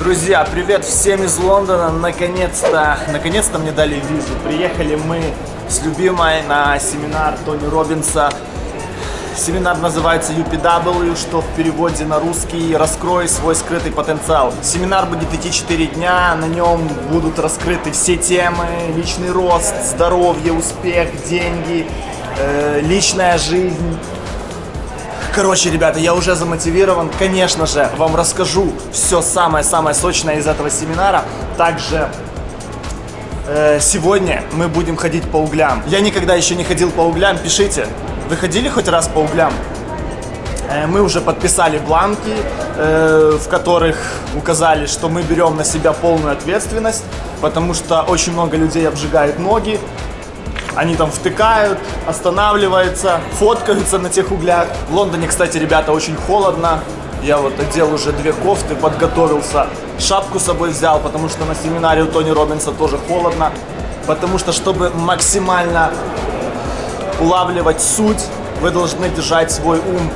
Друзья, привет всем из Лондона. Наконец-то мне дали визу. Приехали мы с любимой на семинар Тони Роббинса. Семинар называется UPW, что в переводе на русский «Раскрой свой скрытый потенциал». Семинар будет идти 4 дня, на нем будут раскрыты все темы: личный рост, здоровье, успех, деньги, личная жизнь. Короче, ребята, я уже замотивирован. Конечно же, вам расскажу все самое-самое сочное из этого семинара. Также сегодня мы будем ходить по углям. Я никогда еще не ходил по углям. Пишите, вы ходили хоть раз по углям? Мы уже подписали бланки, в которых указали, что мы берем на себя полную ответственность, потому что очень много людей обжигает ноги. Они там втыкают, останавливаются, фоткаются на тех углях. В Лондоне, кстати, ребята, очень холодно. Я вот одел уже 2 кофты, подготовился. Шапку с собой взял, потому что на семинаре у Тони Роббинса тоже холодно. Потому что, чтобы максимально улавливать суть, вы должны держать свой ум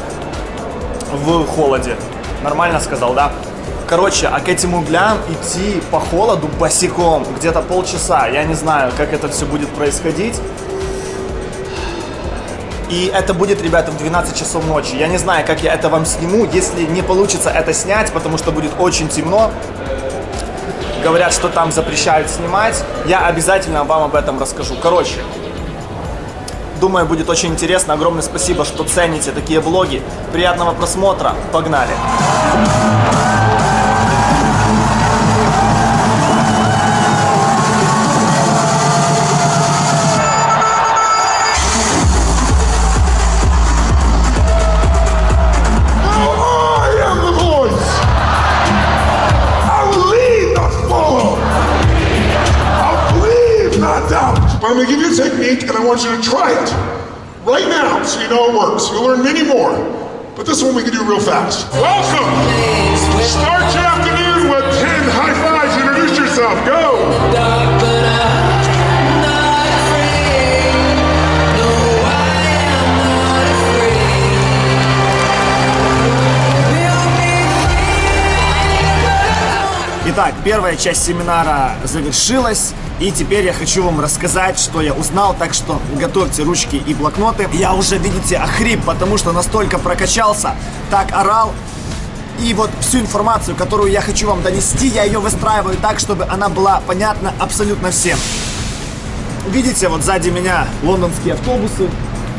в холоде. Нормально сказал, да? Короче, а к этим углям идти по холоду босиком где-то полчаса. Я не знаю, как это все будет происходить. И это будет, ребята, в 12 часов ночи. Я не знаю, как я это вам сниму. Если не получится это снять, потому что будет очень темно, говорят, что там запрещают снимать, я обязательно вам об этом расскажу. Короче, думаю, будет очень интересно. Огромное спасибо, что цените такие влоги. Приятного просмотра. Погнали! I'm going to give you a technique, and I want you to try it right now so you know it works. You'll learn many more, but this one we can do real fast. Welcome! Start your afternoon with 10 high fives. Introduce yourself. Go! Итак, первая часть семинара завершилась, и теперь я хочу вам рассказать, что я узнал, так что готовьте ручки и блокноты. Я уже, видите, охрип, потому что настолько прокачался, так орал. И вот всю информацию, которую я хочу вам донести, я ее выстраиваю так, чтобы она была понятна абсолютно всем. Видите, вот сзади меня лондонские автобусы.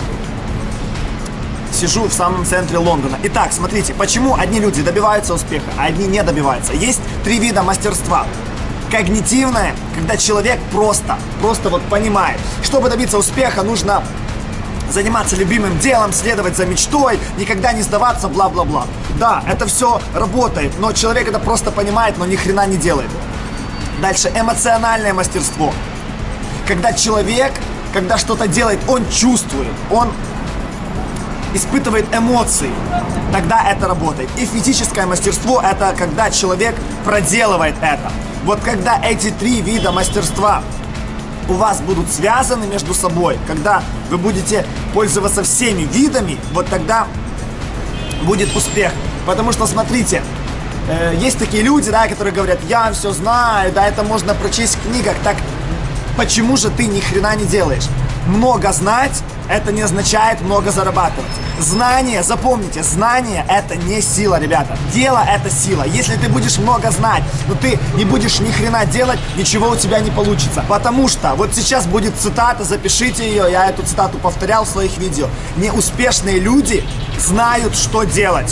Сижу в самом центре Лондона. Итак, смотрите, почему одни люди добиваются успеха, а одни не добиваются. Есть 3 вида мастерства. Когнитивное, когда человек просто вот понимает. Чтобы добиться успеха, нужно заниматься любимым делом, следовать за мечтой, никогда не сдаваться, бла-бла-бла. Да, это все работает, но человек это просто понимает, но ни хрена не делает. Дальше, эмоциональное мастерство. Когда человек, когда что-то делает, он чувствует, он испытывает эмоции, тогда это работает. И физическое мастерство — это когда человек проделывает это. Вот когда эти 3 вида мастерства у вас будут связаны между собой, когда вы будете пользоваться всеми видами, вот тогда будет успех. Потому что, смотрите, есть такие люди, да, которые говорят: я все знаю, да, это можно прочесть в книгах. Так почему же ты ни хрена не делаешь? Много знать — это не означает много зарабатывать. Знание, запомните, знание — это не сила, ребята. Дело — это сила. Если ты будешь много знать, но ты не будешь ни хрена делать, ничего у тебя не получится. Потому что вот сейчас будет цитата, запишите ее, я эту цитату повторял в своих видео. Неуспешные люди знают, что делать,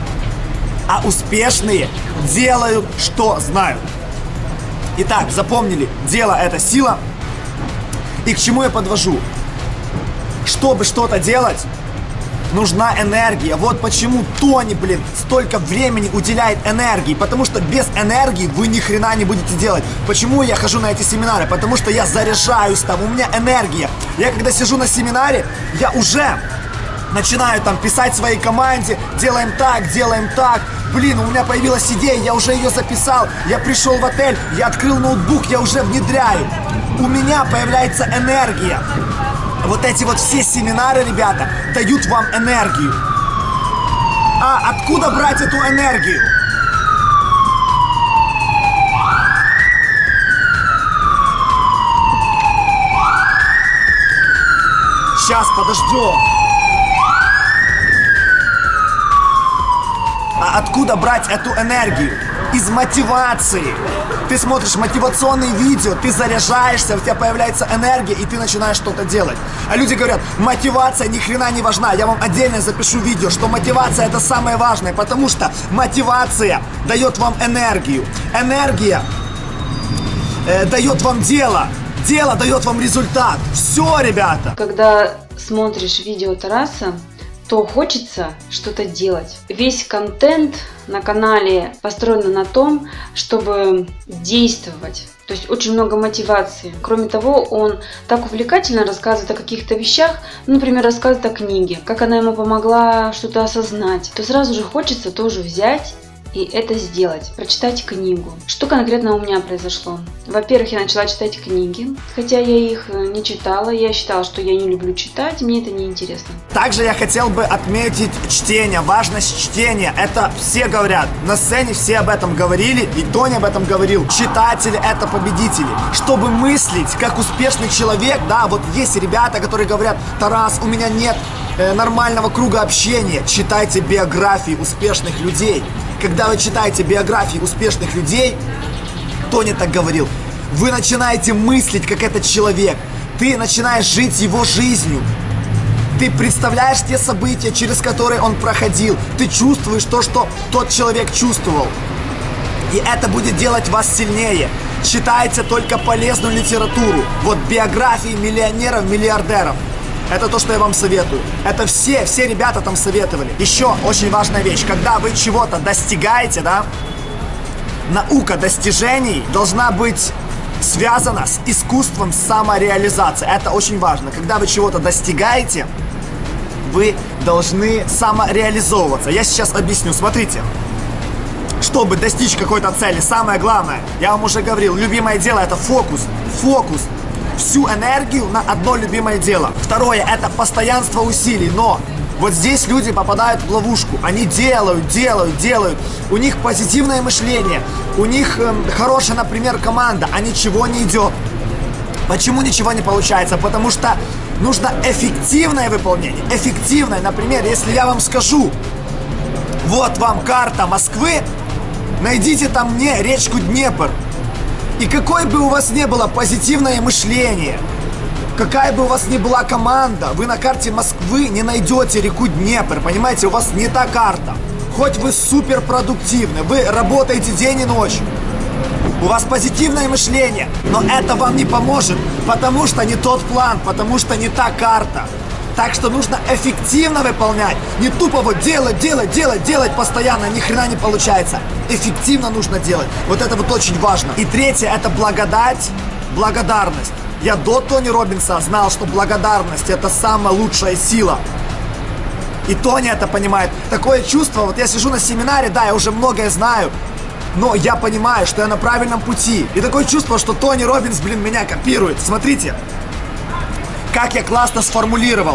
а успешные делают, что знают. Итак, запомнили, дело — это сила. И к чему я подвожу? Чтобы что-то делать, нужна энергия. Вот почему Тони, столько времени уделяет энергии. Потому что без энергии вы ни хрена не будете делать. Почему я хожу на эти семинары? Потому что я заряжаюсь там, у меня энергия. Я когда сижу на семинаре, я уже начинаю там писать своей команде: делаем так, у меня появилась идея, я уже ее записал, я пришел в отель, я открыл ноутбук, я уже внедряю. У меня появляется энергия. Вот эти вот все семинары, ребята, дают вам энергию. А откуда брать эту энергию? сейчас подождем. А откуда брать эту энергию? Из мотивации. Ты смотришь мотивационные видео, ты заряжаешься, у тебя появляется энергия, и ты начинаешь что-то делать. А люди говорят, мотивация ни хрена не важна. Я вам отдельно запишу видео, что мотивация это самое важное, потому что мотивация дает вам энергию. Энергия дает вам дело. Дело дает вам результат. Все, ребята. Когда смотришь видео Тараса, то хочется что-то делать. Весь контент на канале построен на том, чтобы действовать. То есть очень много мотивации. Кроме того, он так увлекательно рассказывает о каких-то вещах, например, рассказывает о книге, как она ему помогла что-то осознать. То сразу же хочется тоже взять и это сделать, прочитать книгу. Что конкретно у меня произошло? Во-первых, я начала читать книги, хотя я их не читала. Я считала, что я не люблю читать, мне это не интересно. Также я хотел бы отметить чтение, важность чтения. Это все говорят, на сцене все об этом говорили, и Тони об этом говорил. Читатели — это победители. Чтобы мыслить как успешный человек, да, вот есть ребята, которые говорят: Тарас, у меня нет нормального круга общения. Читайте биографии успешных людей. Когда вы читаете биографии успешных людей, Тони так говорил, вы начинаете мыслить как этот человек. Ты начинаешь жить его жизнью. Ты представляешь те события, через которые он проходил. Ты чувствуешь то, что тот человек чувствовал. И это будет делать вас сильнее. Читайте только полезную литературу. Вот биографии миллионеров, миллиардеров. Это то, что я вам советую. Это все ребята там советовали. Еще очень важная вещь. Когда вы чего-то достигаете, да, наука достижений должна быть связана с искусством самореализации. Это очень важно. Когда вы чего-то достигаете, вы должны самореализовываться. Я сейчас объясню. Смотрите. Чтобы достичь какой-то цели, самое главное, я вам уже говорил, любимое дело — это фокус. Фокус. Всю энергию на одно любимое дело. Второе — это постоянство усилий. Но вот здесь люди попадают в ловушку. Они делают. У них позитивное мышление. У них хорошая, например, команда. А ничего не идет. Почему ничего не получается? Потому что нужно эффективное выполнение. Эффективное. Например, если я вам скажу: вот вам карта Москвы, найдите там мне речку Днепр. И какой бы у вас ни было позитивное мышление, какая бы у вас ни была команда, вы на карте Москвы не найдете реку Днепр, понимаете, у вас не та карта. Хоть вы суперпродуктивны, вы работаете день и ночь, у вас позитивное мышление, но это вам не поможет, потому что не тот план, потому что не та карта. Так что нужно эффективно выполнять. Не тупо вот делать постоянно, ни хрена не получается. Эффективно нужно делать. Вот это вот очень важно. И третье — это благодать, благодарность. Я до Тони Роббинса знал, что благодарность — это самая лучшая сила. И Тони это понимает. Такое чувство, вот я сижу на семинаре, да, я уже многое знаю, но я понимаю, что я на правильном пути. И такое чувство, что Тони Роббинс, меня копирует. Смотрите. Как я классно сформулировал.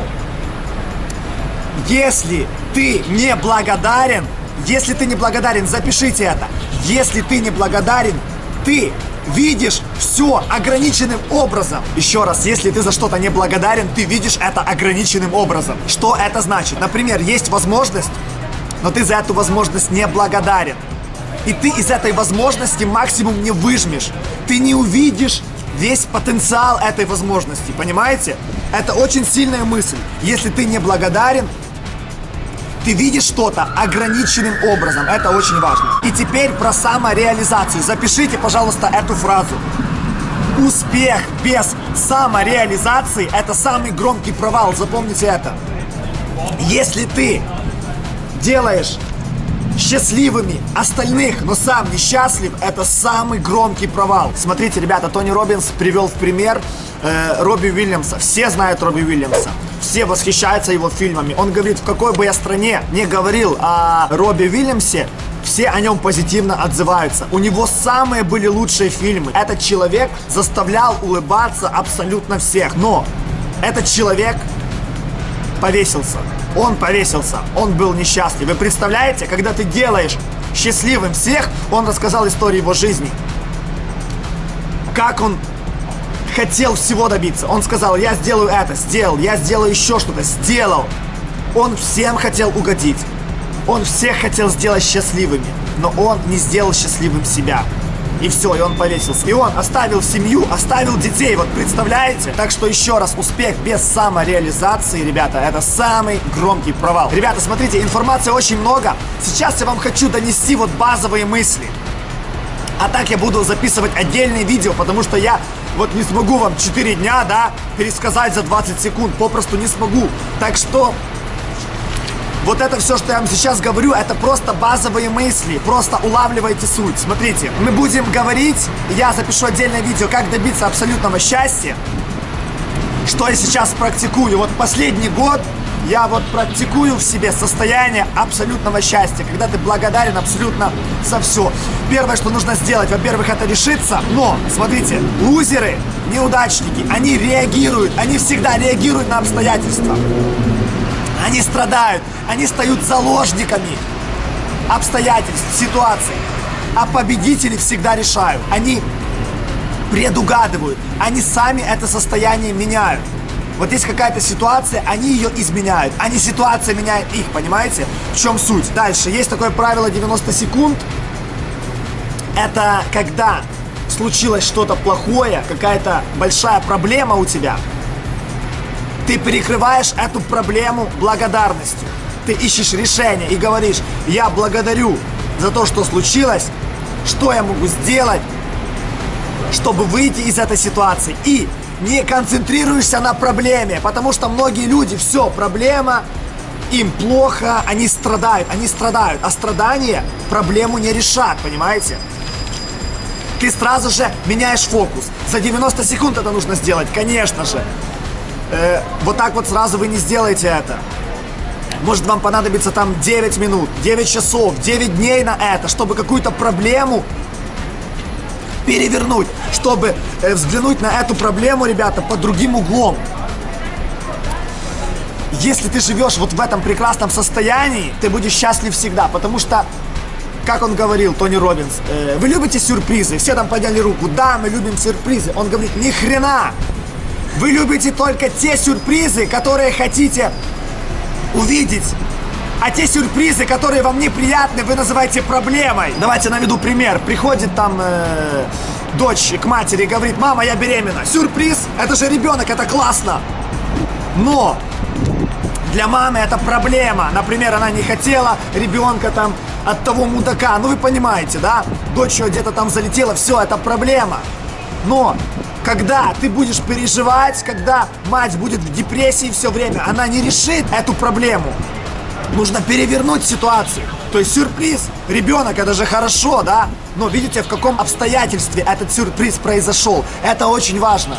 Если ты не благодарен, запишите это. Если ты не благодарен, ты видишь все ограниченным образом. Еще раз, если ты за что-то не благодарен, ты видишь это ограниченным образом. Что это значит? Например, есть возможность, но ты за эту возможность не благодарен. И ты из этой возможности максимум не выжмешь. Ты не увидишь весь потенциал этой возможности, понимаете? Это очень сильная мысль. Если ты не благодарен, ты видишь что-то ограниченным образом. Это очень важно. И теперь про самореализацию. Запишите, пожалуйста, эту фразу. Успех без самореализации — это самый громкий провал. Запомните это. Если ты делаешь счастливыми остальных, но сам несчастлив, это самый громкий провал. Смотрите, ребята, Тони Роббинс привел в пример Робби Уильямса. Все знают Робби Уильямса. Все восхищаются его фильмами. Он говорит, в какой бы я стране не говорил о Робби Уильямсе, все о нем позитивно отзываются. У него самые были лучшие фильмы. Этот человек заставлял улыбаться абсолютно всех. Но этот человек повесился. Он повесился. Он был несчастлив. Вы представляете, когда ты делаешь счастливым всех, он рассказал историю его жизни. Как он хотел всего добиться. Он сказал, я сделаю это, сделал, я сделаю еще что-то, сделал. Он всем хотел угодить. Он всех хотел сделать счастливыми. Но он не сделал счастливым себя. И все, и он повесился. И он оставил семью, оставил детей, вот представляете? Так что еще раз, успех без самореализации, ребята, это самый громкий провал. Ребята, смотрите, информации очень много. Сейчас я вам хочу донести вот базовые мысли. А так я буду записывать отдельные видео, потому что я вот не смогу вам 4 дня, да, пересказать за 20 секунд. Попросту не смогу. Так что... Вот это все, что я вам сейчас говорю, это просто базовые мысли. Просто улавливайте суть. Смотрите, мы будем говорить, я запишу отдельное видео, как добиться абсолютного счастья. Что я сейчас практикую. Вот последний год я вот практикую в себе состояние абсолютного счастья, когда ты благодарен абсолютно за все. Первое, что нужно сделать, во-первых, это решиться. Но, смотрите, лузеры, неудачники, они реагируют, они всегда реагируют на обстоятельства. Они страдают, они стают заложниками обстоятельств, ситуаций. А победители всегда решают. Они предугадывают, они сами это состояние меняют. Вот есть какая-то ситуация, они ее изменяют, а не ситуация меняет их, понимаете? В чем суть? Дальше, есть такое правило 90 секунд. Это когда случилось что-то плохое, какая-то большая проблема у тебя. Ты перекрываешь эту проблему благодарностью. Ты ищешь решение и говоришь, я благодарю за то, что случилось, что я могу сделать, чтобы выйти из этой ситуации. И не концентрируешься на проблеме, потому что многие люди, все, проблема, им плохо, они страдают, а страдания проблему не решат, понимаете? Ты сразу же меняешь фокус. За 90 секунд это нужно сделать, конечно же. Вот так вот сразу вы не сделаете это. Может, вам понадобится там 9 минут, 9 часов, 9 дней на это, чтобы какую-то проблему перевернуть, чтобы взглянуть на эту проблему, ребята, под другим углом. Если ты живешь вот в этом прекрасном состоянии, ты будешь счастлив всегда, потому что, как он говорил, Тони Роббинс, вы любите сюрпризы? Все там подняли руку, да, мы любим сюрпризы. Он говорит, ни хрена! Вы любите только те сюрпризы, которые хотите увидеть. А те сюрпризы, которые вам неприятны, вы называете проблемой. Давайте наведу пример. Приходит там дочь к матери и говорит, мама, я беременна. Сюрприз, это же ребенок, это классно. Но для мамы это проблема. Например, она не хотела ребенка там от того мудака. Ну вы понимаете, да? Дочь ее где-то там залетела, все, это проблема. Но когда ты будешь переживать, когда мать будет в депрессии все время, она не решит эту проблему. Нужно перевернуть ситуацию. То есть сюрприз, ребенок, это же хорошо, да? Но видите, в каком обстоятельстве этот сюрприз произошел. Это очень важно.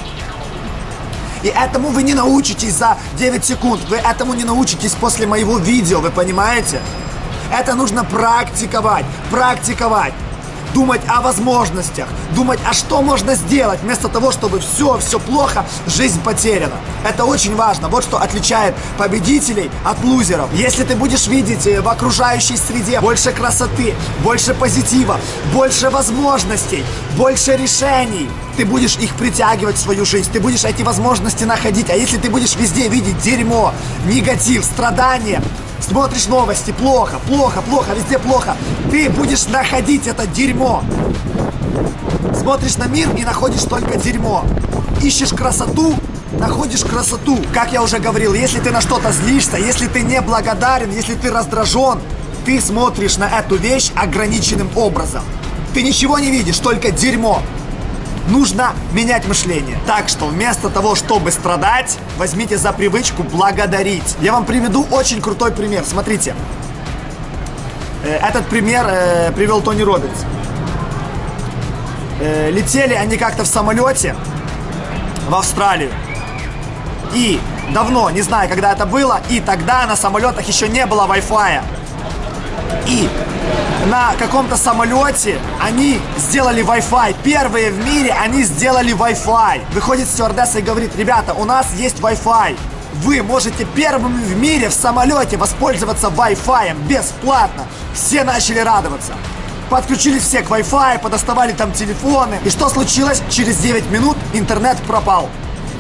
И этому вы не научитесь за 9 секунд. Вы этому не научитесь после моего видео, вы понимаете? Это нужно практиковать, практиковать. Думать о возможностях, думать, а что можно сделать, вместо того, чтобы все плохо, жизнь потеряна. Это очень важно. Вот что отличает победителей от лузеров. Если ты будешь видеть в окружающей среде больше красоты, больше позитива, больше возможностей, больше решений, ты будешь их притягивать в свою жизнь, ты будешь эти возможности находить. А если ты будешь везде видеть дерьмо, негатив, страдания, смотришь новости, плохо, везде плохо, ты будешь находить это дерьмо. Смотришь на мир и находишь только дерьмо. Ищешь красоту, находишь красоту. Как я уже говорил, если ты на что-то злишься, если ты не благодарен, если ты раздражен, ты смотришь на эту вещь ограниченным образом. Ты ничего не видишь, только дерьмо. Нужно менять мышление. Так что вместо того, чтобы страдать, возьмите за привычку благодарить. Я вам приведу очень крутой пример. Смотрите. Этот пример привел Тони Роббинс. Летели они как-то в самолете в Австралию. И давно, не знаю, когда это было, и тогда на самолетах еще не было Wi-Fi. И на каком-то самолете они сделали Wi-Fi. Первые в мире они сделали Wi-Fi. Выходит стюардесса и говорит, ребята, у нас есть Wi-Fi. Вы можете первыми в мире в самолете воспользоваться Wi-Fi бесплатно. Все начали радоваться. Подключились все к Wi-Fi, подоставали там телефоны. И что случилось? Через 9 минут интернет пропал.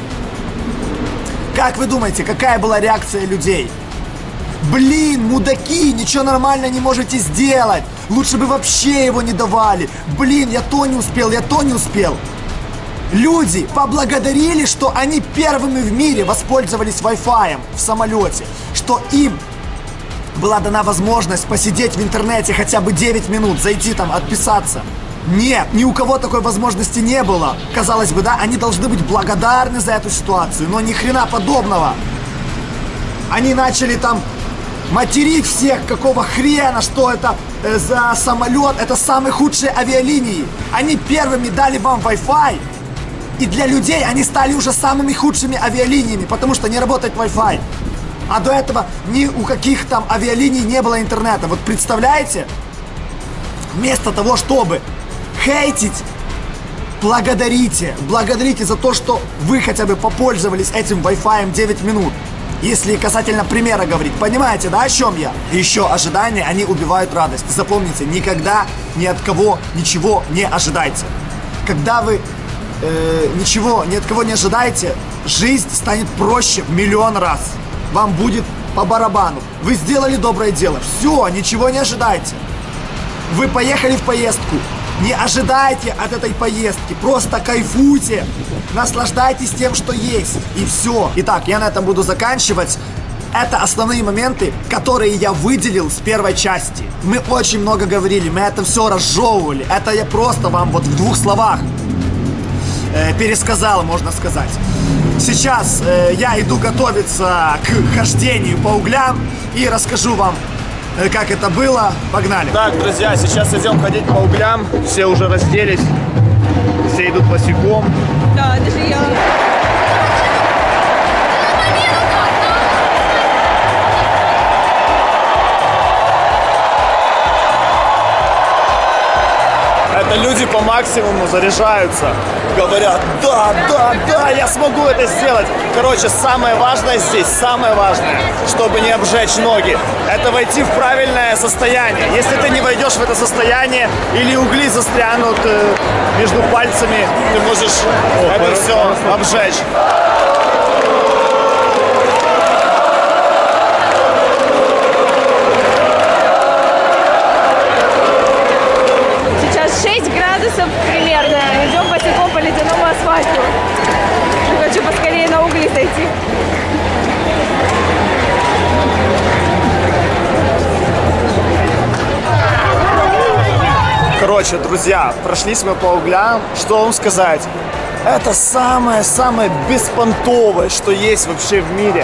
Как вы думаете, какая была реакция людей? Блин, мудаки, ничего нормально не можете сделать. Лучше бы вообще его не давали. Блин, я то не успел, я то не успел. Люди поблагодарили, что они первыми в мире воспользовались Wi-Fi в самолете. Что им была дана возможность посидеть в интернете хотя бы 9 минут, зайти там, отписаться. Нет, ни у кого такой возможности не было. Казалось бы, да, они должны быть благодарны за эту ситуацию, но ни хрена подобного. Они начали там материть всех, какого хрена, что это за самолет, это самые худшие авиалинии. Они первыми дали вам Wi-Fi, и для людей они стали уже самыми худшими авиалиниями, потому что не работает Wi-Fi. А до этого ни у каких там авиалиний не было интернета. Вот представляете? Вместо того, чтобы хейтить, благодарите. Благодарите за то, что вы хотя бы попользовались этим Wi-Fi 9 минут. Если касательно примера говорить, понимаете, да, о чем я? Еще ожидания, они убивают радость. Запомните, никогда ни от кого ничего не ожидайте. Когда вы ничего ни от кого не ожидаете, жизнь станет проще в миллион раз. Вам будет по барабану. Вы сделали доброе дело. Все, ничего не ожидайте. Вы поехали в поездку. Не ожидайте от этой поездки. Просто кайфуйте. Наслаждайтесь тем, что есть. И все. Итак, я на этом буду заканчивать. Это основные моменты, которые я выделил с первой части. Мы очень много говорили, мы это все разжевывали. Это я просто вам вот в 2 словах пересказал, можно сказать. Сейчас я иду готовиться к хождению по углям и расскажу вам, как это было. Погнали. Так, друзья, сейчас идем ходить по углям. Все уже разделись, все идут босиком. Да, даже я. Это люди по максимуму заряжаются, говорят, да, я смогу это сделать. Короче, самое важное здесь, самое важное, чтобы не обжечь ноги, это войти в правильное состояние. Если ты не войдешь в это состояние или угли застрянут между пальцами, ты можешь это все обжечь. Примерно. Идем босиком по ледяному асфальту. Хочу поскорее на угли зайти. Короче, друзья, прошлись мы по углям. Что вам сказать? Это самое-самое беспонтовое, что есть вообще в мире.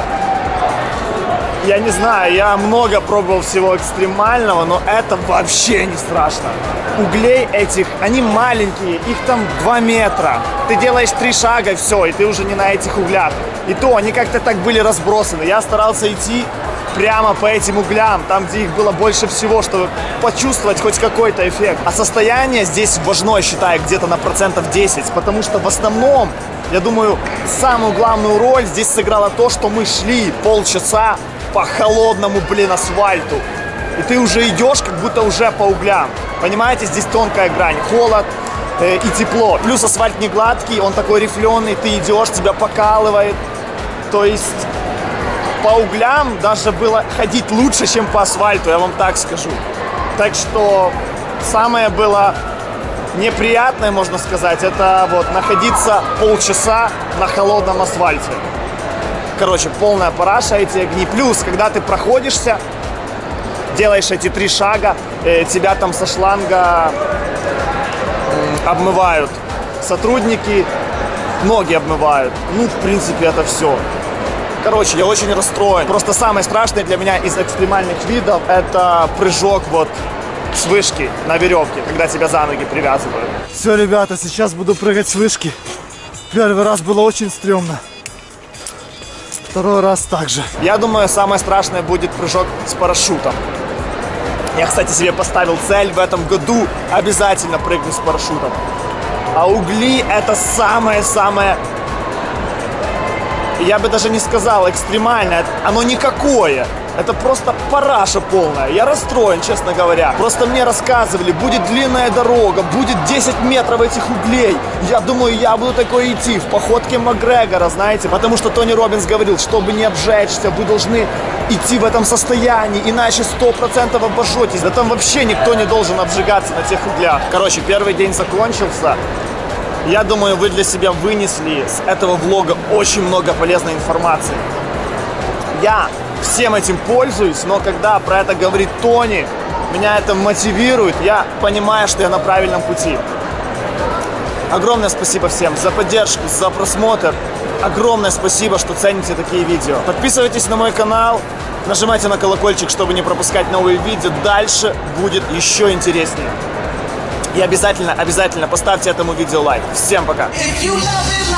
Я не знаю, я много пробовал всего экстремального, но это вообще не страшно. Углей этих, они маленькие, их там 2 метра. Ты делаешь 3 шага, и все, и ты уже не на этих углях. И то, они как-то так были разбросаны. Я старался идти прямо по этим углям, там, где их было больше всего, чтобы почувствовать хоть какой-то эффект. А состояние здесь важно, считаю, где-то на 10%, потому что в основном, я думаю, самую главную роль здесь сыграло то, что мы шли полчаса по холодному, асфальту. И ты уже идешь, как будто уже по углям. Понимаете, здесь тонкая грань. Холод и тепло. Плюс асфальт не гладкий, он такой рифленый. Ты идешь, тебя покалывает. То есть по углям даже было ходить лучше, чем по асфальту, я вам так скажу. Так что самое было неприятное, можно сказать, это вот находиться полчаса на холодном асфальте. Короче, полная параша, эти огни. Плюс, когда ты проходишься, делаешь эти 3 шага, тебя там со шланга обмывают сотрудники, ноги обмывают. Ну, в принципе, это все. Короче, я очень расстроен. Просто самое страшное для меня из экстремальных видов — это прыжок вот с вышки на веревке, когда тебя за ноги привязывают. Все, ребята, сейчас буду прыгать с вышки. Первый раз было очень стрёмно. Второй раз также. Я думаю, самое страшное будет прыжок с парашютом. Я, кстати, себе поставил цель в этом году обязательно прыгнуть с парашютом. А угли — это самое-самое, я бы даже не сказал экстремальное, оно никакое. Это просто параша полная. Я расстроен, честно говоря. Просто мне рассказывали, будет длинная дорога, будет 10 метров этих углей. Я думаю, я буду такой идти в походке Макгрегора, знаете. Потому что Тони Роббинс говорил, чтобы не обжечься, вы должны идти в этом состоянии, иначе 100% обожжетесь. Да там вообще никто не должен обжигаться на тех углях. Короче, первый день закончился. Я думаю, вы для себя вынесли с этого влога очень много полезной информации. Я всем этим пользуюсь, но когда про это говорит Тони, меня это мотивирует, я понимаю, что я на правильном пути. Огромное спасибо всем за поддержку, за просмотр. Огромное спасибо, что цените такие видео. Подписывайтесь на мой канал, нажимайте на колокольчик, чтобы не пропускать новые видео. Дальше будет еще интереснее. И обязательно поставьте этому видео лайк. Всем пока!